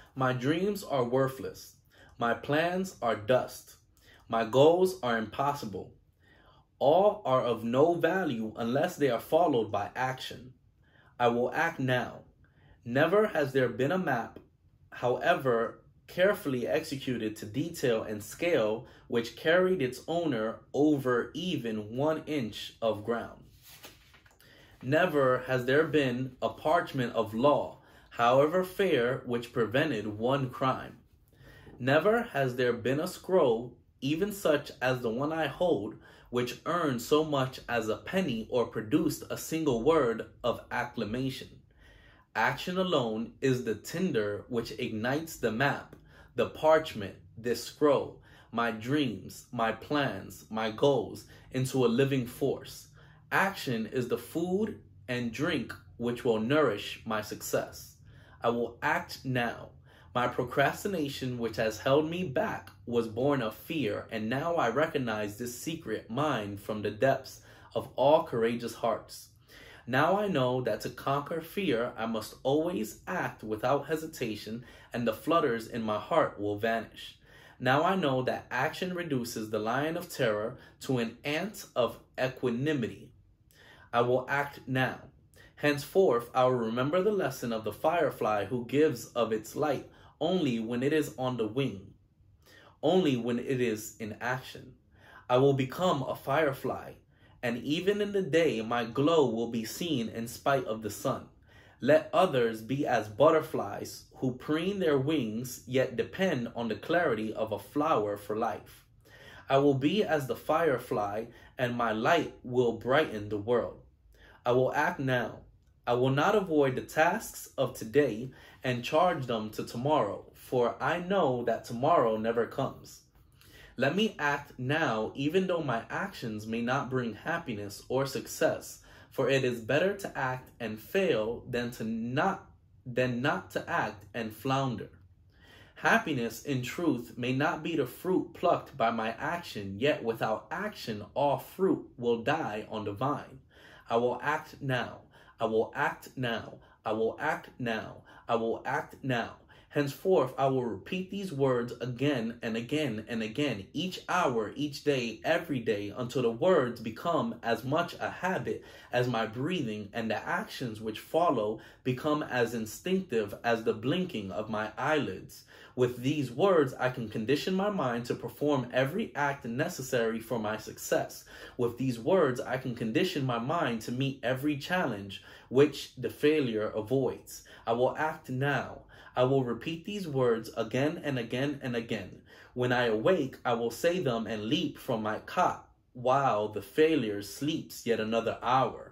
My dreams are worthless. My plans are dust. My goals are impossible. All are of no value unless they are followed by action. I will act now. Never has there been a map, however carefully executed to detail and scale, which carried its owner over even 1 inch of ground. Never has there been a parchment of law, however fair, which prevented one crime. Never has there been a scroll, even such as the one I hold, which earned so much as a penny or produced a single word of acclamation. Action alone is the tinder which ignites the map, the parchment, this scroll, my dreams, my plans, my goals, into a living force. Action is the food and drink which will nourish my success. I will act now. My procrastination, which has held me back, was born of fear, and now I recognize this secret mine from the depths of all courageous hearts. Now I know that to conquer fear, I must always act without hesitation, and the flutters in my heart will vanish. Now I know that action reduces the lion of terror to an ant of equanimity. I will act now. Henceforth, I will remember the lesson of the firefly who gives of its light only when it is on the wing, only when it is in action. I will become a firefly, and even in the day my glow will be seen in spite of the sun. Let others be as butterflies who preen their wings yet depend on the clarity of a flower for life. I will be as the firefly, and my light will brighten the world. I will act now. I will not avoid the tasks of today and charge them to tomorrow, for I know that tomorrow never comes. Let me act now, even though my actions may not bring happiness or success, for it is better to act and fail than not to act and flounder. Happiness, in truth, may not be the fruit plucked by my action, yet without action all fruit will die on the vine. I will act now. I will act now. I will act now. I will act now. Henceforth, I will repeat these words again and again and again, each hour, each day, every day, until the words become as much a habit as my breathing, and the actions which follow become as instinctive as the blinking of my eyelids. With these words, I can condition my mind to perform every act necessary for my success. With these words, I can condition my mind to meet every challenge which the failure avoids. I will act now. I will repeat these words again and again and again. When I awake, I will say them and leap from my cot while the failure sleeps yet another hour.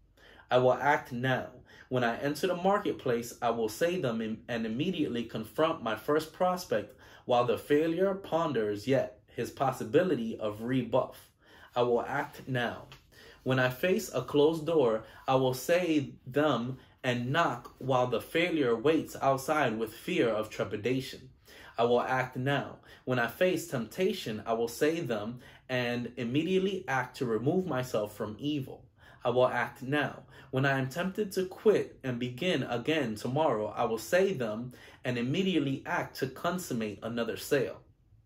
I will act now. When I enter the marketplace, I will say them and immediately confront my first prospect while the failure ponders yet his possibility of rebuff. I will act now. When I face a closed door, I will say them and knock while the failure waits outside with fear of trepidation. I will act now. When I face temptation, I will say them and immediately act to remove myself from evil. I will act now. When I am tempted to quit and begin again tomorrow, I will say them and immediately act to consummate another sale.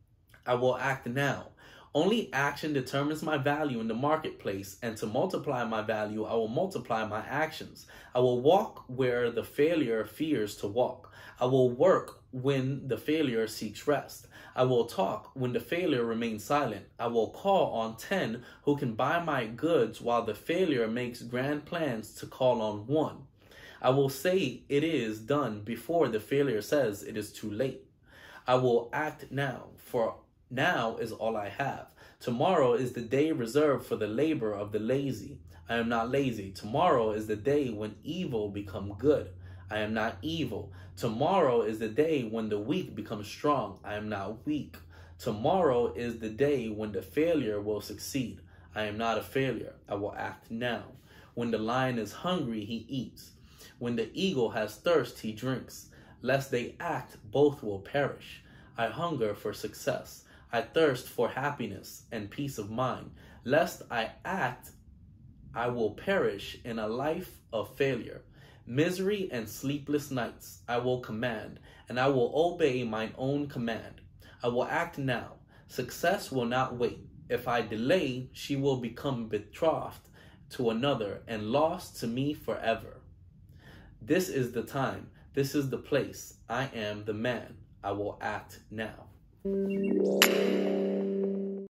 I will act now. Only action determines my value in the marketplace, and to multiply my value, I will multiply my actions. I will walk where the failure fears to walk. I will work when the failure seeks rest. I will talk when the failure remains silent. I will call on 10 who can buy my goods while the failure makes grand plans to call on one. I will say it is done before the failure says it is too late. I will act now, for now is all I have. Tomorrow is the day reserved for the labor of the lazy. I am not lazy. Tomorrow is the day when evil become good. I am not evil. Tomorrow is the day when the weak become strong. I am not weak. Tomorrow is the day when the failure will succeed. I am not a failure. I will act now. When the lion is hungry, he eats. When the eagle has thirst, he drinks. Lest they act, both will perish. I hunger for success. I thirst for happiness and peace of mind. Lest I act, I will perish in a life of failure. Misery and sleepless nights I will command, and I will obey mine own command. I will act now. Success will not wait. If I delay, she will become betrothed to another and lost to me forever. This is the time. This is the place. I am the man. I will act now.